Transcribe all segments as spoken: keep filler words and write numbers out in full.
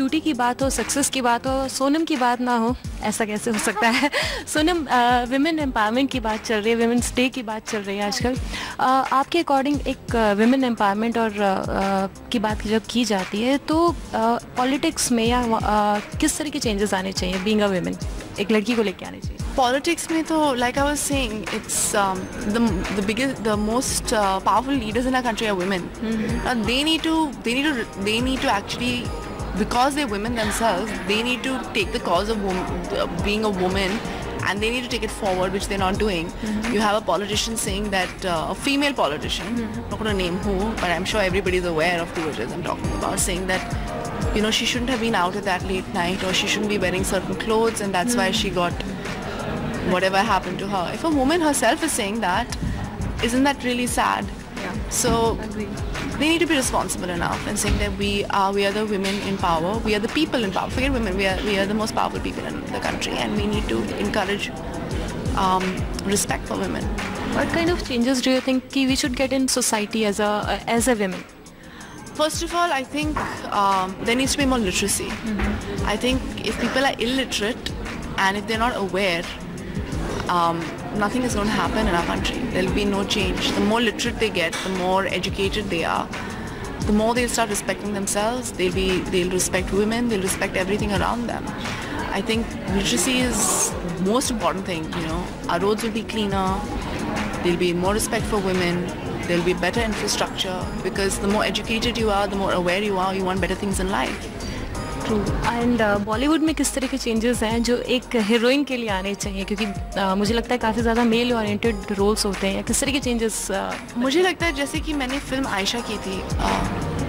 Beauty की बात हो, सक्सेस की बात हो, सोनम की बात ना हो, ऐसा कैसे हो सकता है? सोनम, विमेन एम्पावरमेंट की बात चल रही है, विमेंस डे की बात चल रही है आजकल। uh, आपके अकॉर्डिंग एक विमेन एम्पावरमेंट और uh, की बात जब की जाती है तो पॉलिटिक्स uh, में या uh, किस तरह के चेंजेस आने चाहिए बीइंग अ विमेन, एक लड़की को लेके आने चाहिए? Politics में तो like I was saying, it's um, the the biggest, the most uh, powerful leaders in our country are women. Mm-hmm. Now they need to they need to they need to actually, because they're women themselves, they need to take the cause of wom- uh, being a woman, and they need to take it forward, which they're not doing. Mm-hmm. You have a politician saying that uh, a female politician, mm-hmm. I'm not going to name who, but I'm sure everybody's aware of who it is I'm talking about, saying that, you know, she shouldn't have been out at that late night, or she shouldn't be wearing certain clothes, and that's mm-hmm. why she got whatever happened to her. If a woman herself is saying that, isn't that really sad? Yeah. So Agreed. They need to be responsible enough and saying that we are we are the women in power, we are the people in power. Forget women, we are we are the most powerful people in the country, and we need to encourage um, respect for women. What kind of changes do you think we should get in society as a as a women? First of all, I think um, there needs to be more literacy. Mm-hmm. I think if people are illiterate and if they're not aware, Um, nothing is going to happen in our country. There will be no change. The more literate they get, the more educated they are, the more they'll start respecting themselves. They'll be, they'll respect women. They'll respect everything around them. I think literacy is the most important thing. You know, our roads will be cleaner. There'll be more respect for women. There'll be better infrastructure, because the more educated you are, the more aware you are, you want better things in life. True. And Bollywood में किस तरह के changes हैं जो एक heroine के लिए आने चाहिए, क्योंकि uh, मुझे लगता है काफ़ी ज़्यादा मेल ओरिएंटेड रोल्स होते हैं, या किस तरह के चेंजेस? uh, मुझे लगता है जैसे कि मैंने फिल्म आयशा की थी uh,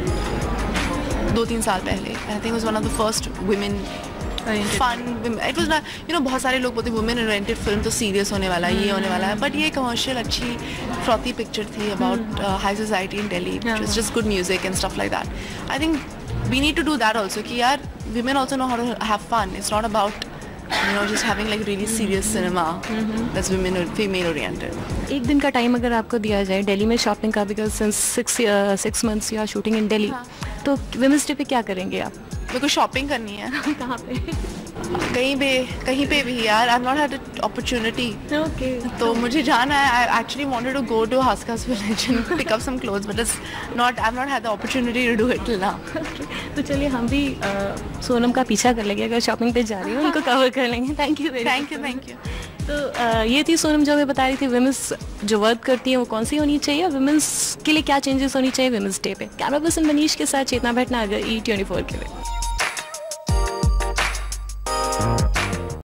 दो तीन साल पहले, I think was one of the first women fun, it was not, you know, बहुत सारे लोग बोलते वुमेन ओरिएंटेड फिल्म तो सीरियस होने वाला है, ये होने वाला है, बट ये कमर्शियल अच्छी फ्रॉथी पिक्चर थी about high society in Delhi, it's just good music and stuff like that. I think we need to do that also, कि यार women also know how to have fun. It's not about, you know, just having like really serious cinema that's women or female oriented. एक दिन का time अगर आपको दिया जाए दिल्ली में शॉपिंग का, because since six six months you are shooting in Delhi, तो वुमेन्स डे पे क्या करेंगे आप? मेरे को शॉपिंग करनी है। कहाँ पे? कहीं पे कहीं पे भी यार, I have not had opportunity. Okay, तो मुझे जाना है। I actually wanted to go to Haskas village and pick up some clothes, but it's not, I have not had the opportunity to do it till now. तो चलिए हम भी uh, Sonam का पीछा कर लेंगे, अगर शॉपिंग पे जा रही हो उनको कवर कर लेंगे। Thank you very thank you thank you. तो uh, ये थी सोनम जो हमें बता रही थी वुमेन्स जो वर्क करती हैं वो कौन सी होनी चाहिए, और वुमेन्स के लिए क्या चेंजेस होनी चाहिए वुमेन्स डे पे। कैमरा पर्सन मनीष के साथ Chetna Bhatnagar, E twenty four के लिए।